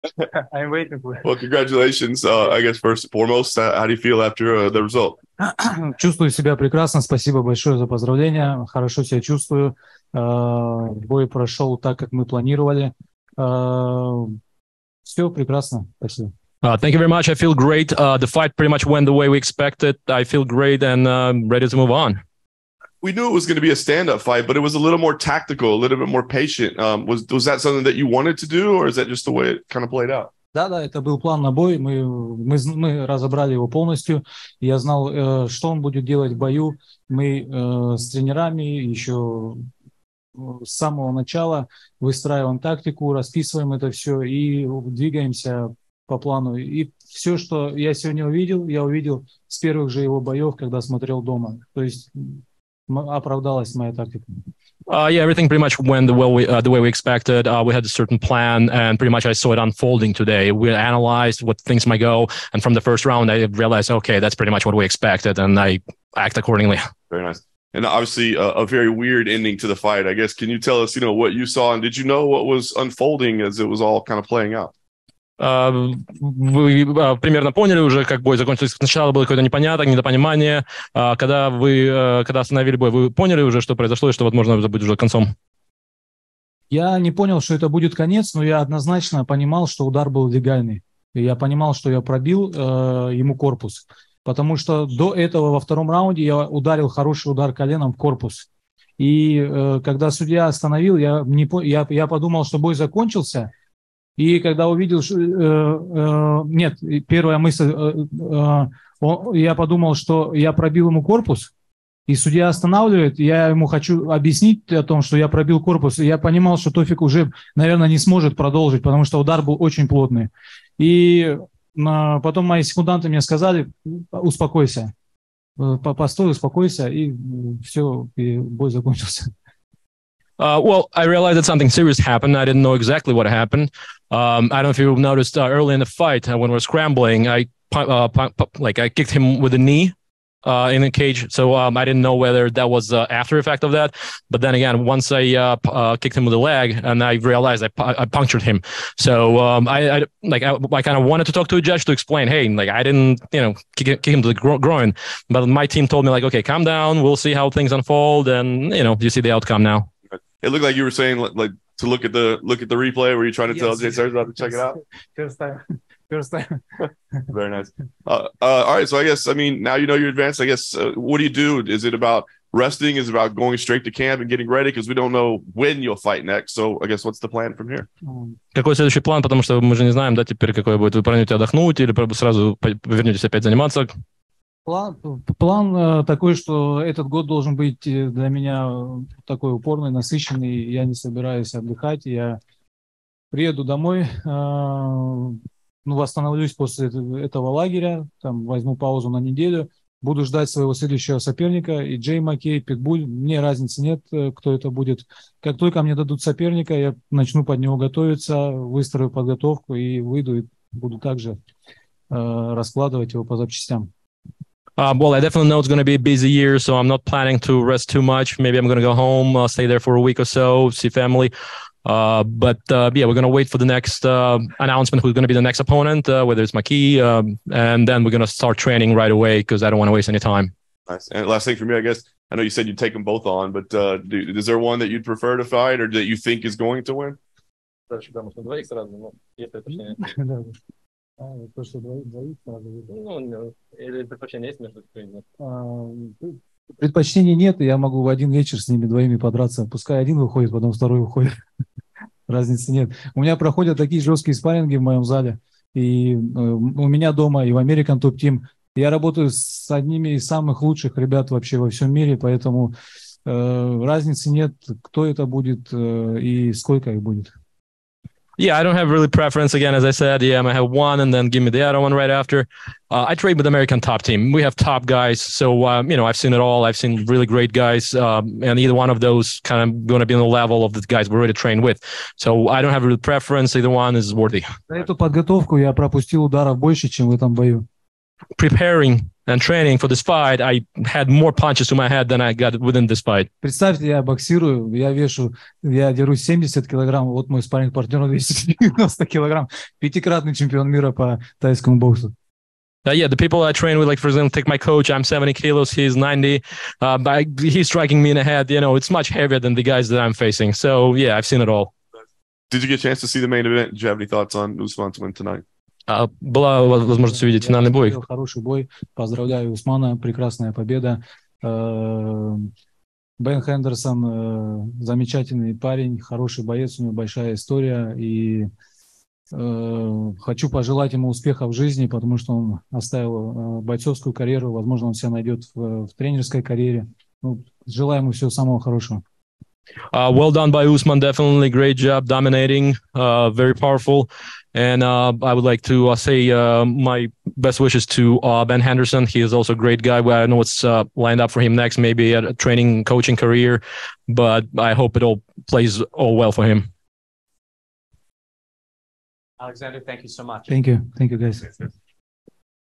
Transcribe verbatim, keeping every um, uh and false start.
I'm waiting for it. Well, congratulations. Uh, I guess first and foremost, uh, how do you feel after uh, the result? Чувствую себя прекрасно. Спасибо большое за поздравления. Хорошо себя чувствую. Э, Бой прошел так, как мы планировали. Э, Все прекрасно. Спасибо. Uh, thank you very much. I feel great. Uh, the fight pretty much went the way we expected. I feel great and uh, ready to move on. We knew it was going to be a stand-up fight, but it was a little more tactical, a little bit more patient. Um, was was that something that you wanted to do, or is that just the way it kind of played out? Да, да, это был план на бой. Мы, мы, мы разобрали его полностью. Я знал, э, что он будет делать в бою. Мы э, с тренерами еще с самого начала выстраиваем тактику, расписываем это все и двигаемся по плану. И все, что я сегодня увидел, я увидел с первых же его боев, когда смотрел дома. То есть оправдалась моя тактика. Uh, yeah, everything pretty much went the way we, uh, the way we expected. Uh, we had a certain plan, and pretty much I saw it unfolding today. We analyzed what things might go, and from the first round, I realized, okay, that's pretty much what we expected, and I act accordingly. Very nice. And obviously, uh, a very weird ending to the fight. I guess, can you tell us, you know, what you saw, and did you know what was unfolding as it was all kind of playing out? Uh, вы uh, примерно поняли уже, как бой закончился. Сначала было какое-то непонятное, недопонимание. Uh, когда вы, uh, когда остановили бой, вы поняли уже, что произошло, и что, возможно, это будет уже концом? Я не понял, что это будет конец, но я однозначно понимал, что удар был легальный. И я понимал, что я пробил э, ему корпус. Потому что до этого во втором раунде я ударил хороший удар коленом в корпус. И э, когда судья остановил, я, не, я, я подумал, что бой закончился. И когда увидел, э, э, нет, первая мысль, э, э, он, я подумал, что я пробил ему корпус, и судья останавливает, я ему хочу объяснить о том, что я пробил корпус, и я понимал, что Тофик уже, наверное, не сможет продолжить, потому что удар был очень плотный. И э, потом мои секунданты мне сказали, успокойся, постой, успокойся, и все, и бой закончился. Uh, well, I realized that something serious happened. I didn't know exactly what happened. Um, I don't know if you noticed uh, early in the fight uh, when we were scrambling, I uh, like I kicked him with a knee uh, in the cage. So um, I didn't know whether that was uh, after effect of that. But then again, once I uh, uh, kicked him with the leg, and I realized I, I punctured him. So um, I, I like I, I kind of wanted to talk to a judge to explain, hey, like I didn't, you know, kick, kick him to the gro- groin. But my team told me like, okay, calm down. We'll see how things unfold, and you know, you see the outcome now. It looked like you were saying like to look at the look at the replay. Were you trying to Yes. tell Jay Sarzab to check it out? First time. First time. Very nice. Uh, uh, all right. So I guess I mean now you know you're advanced. I guess uh, what do you do? Is it about resting? Is it about going straight to camp and getting ready? Because we don't know when you'll fight next. So I guess what's the plan from here? Какой следующий план? Потому что мы же не знаем, да, теперь какой будет. Вы планируете отдохнуть или сразу вернетесь опять заниматься? План, план э, такой, что этот год должен быть для меня такой упорный, насыщенный. Я не собираюсь отдыхать. Я приеду домой, э, ну, восстановлюсь после этого лагеря, там, возьму паузу на неделю, буду ждать своего следующего соперника. И Джей Маккей, Питбуль, мне разницы нет, кто это будет. Как только мне дадут соперника, я начну под него готовиться, выстрою подготовку и выйду, и буду также э, раскладывать его по запчастям. Uh, well, I definitely know it's going to be a busy year, so I'm not planning to rest too much. Maybe I'm going to go home, uh, stay there for a week or so, see family. Uh, but uh, yeah, we're going to wait for the next uh, announcement, who's going to be the next opponent, uh, whether it's Maki, um, and then we're going to start training right away because I don't want to waste any time. Nice. And last thing for me, I guess, I know you said you'd take them both on, but uh, do, is there one that you'd prefer to fight or that you think is going to win? А, то, что двоих, двоих надо выиграть. Ну, или предпочтение есть между людьми? Предпочтений нет, и я могу в один вечер с ними двоими подраться. Пускай один выходит, потом второй выходит. Разницы нет. У меня проходят такие жесткие спарринги в моем зале. И у меня дома, и в American Top Team. Я работаю с одними из самых лучших ребят вообще во всем мире, поэтому э, разницы нет, кто это будет э, и сколько их будет. Yeah, I don't have really preference. Again, as I said, yeah, I might have one and then give me the other one right after. Uh, I trade with American Top Team. We have top guys. So, um, you know, I've seen it all. I've seen really great guys. Um, and either one of those kind of going to be on the level of the guys we're already trained with. So I don't have really preference. Either one is worthy. За эту подготовку я пропустил ударов больше, чем в этом бою. Preparing and training for this fight, I had more punches to my head than I got within this fight. Представьте, я боксирую, я вешу, я дерусь семьдесят килограмм, вот мой спарринг-партнер весит девяносто килограмм, пятикратный чемпион мира по тайскому боксу. Uh, yeah, the people I train with, like for example, take my coach. I'm seventy kilos, he's ninety. Uh, but he's striking me in the head. You know, it's much heavier than the guys that I'm facing. So yeah, I've seen it all. Did you get a chance to see the main event? Did you have any thoughts on Usman's win tonight? Uh, была возможность увидеть финальный бой. Хороший бой. Поздравляю Усмана, прекрасная победа. Бен Хендерсон замечательный парень, хороший боец, у него большая история, и хочу пожелать ему успеха в жизни, потому что он оставил бойцовскую карьеру, возможно, он себя найдет в, в тренерской карьере. Ну, желаю ему всего самого хорошего. Uh, well done by Usman, definitely great job dominating, uh, very powerful. And uh, I would like to uh, say uh, my best wishes to uh, Ben Henderson. He is also a great guy. Well, I don't know what's uh, lined up for him next, maybe a training, coaching career, but I hope it all plays all well for him. Alexander, thank you so much. Thank you. Thank you, guys.